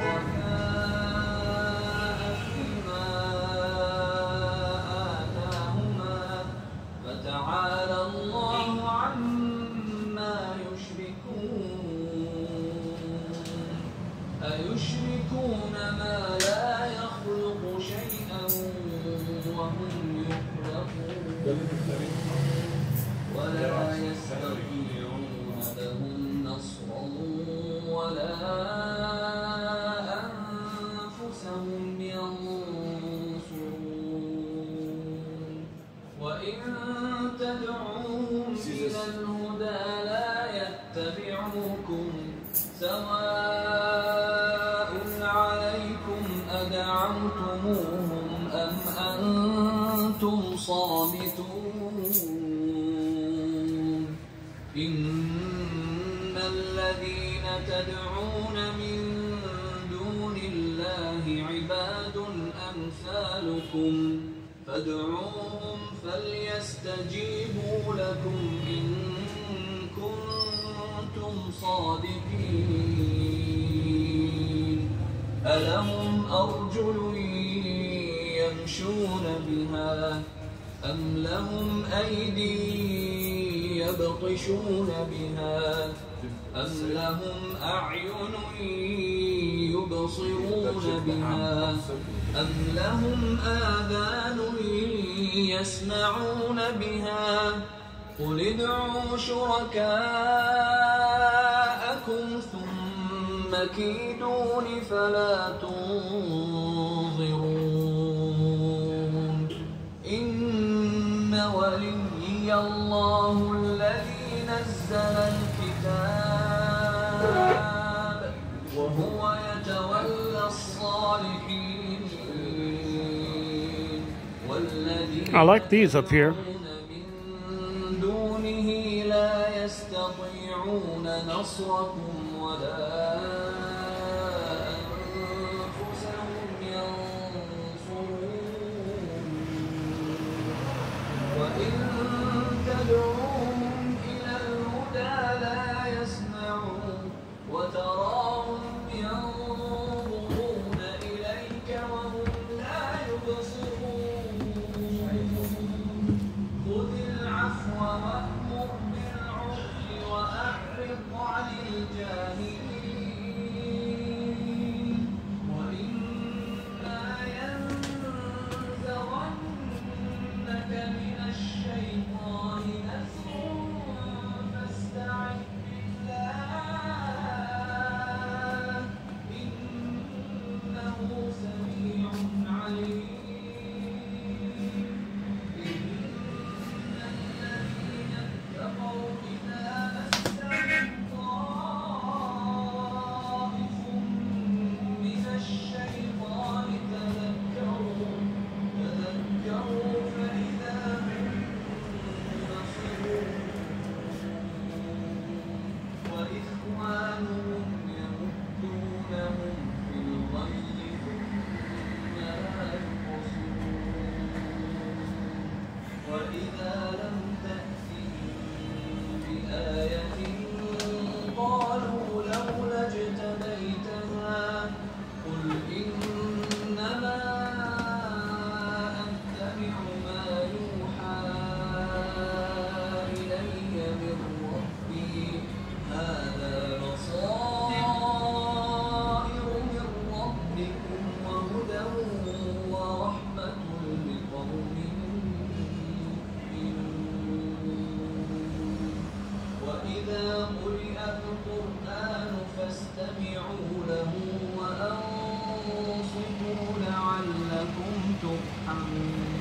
شركاء فيما آتاهما فتعالى الله عما يشركون أيشركون ما لا يخلق شيئا وهم يخلقون ولا يستطيعون لهم نصرا ولا أنفسهم ينصرون وإن تدعوهم إلى الهدى لا يتبعوكم سواء عليكم أدعوتموهم أم أنتم صامتون إن الذين تدعون من دون الله عباد أمثالكم فادعوهم فليستجيبوا لكم إن كنتم صادقين ألهم أرجل يمشون بها أم لهم أيدي يبطشون بها أم لهم أعين يبصرون بها أم لهم آذان يسمعون بها قل ادعوا شركاءكم ثم كيدون فلا تنظرون إن وليي الله الذي نزل الكتاب وهو يتولى الصالحين والذين I like these up here. من دونه لا يستطيعون نصركم ولا أنفسهم ينصرون وإن تدعوهم إلى الهدى لا يسمعون وتراهم ينظرون إليك وهم لا يبصرون خذ العفو وأمر بالعرف وأعرض عن الجاهلين وإما ينزغنك من الشيطان نزغ فاستعذ بالله إنه سميع عليم وإخوانهم يمدونهم في الغي ثم لا يقصرون وإذا لم تأتهم بآية قالوا لولا اجتبيتها قل إنما أتبع ما يوحى إلي من ربي هذا بصائر من ربكم وهدى ورحمة لقوم يؤمنون وإذا قرئ القرآن فاستمعوا له وأنصتوا لعلكم ترحمون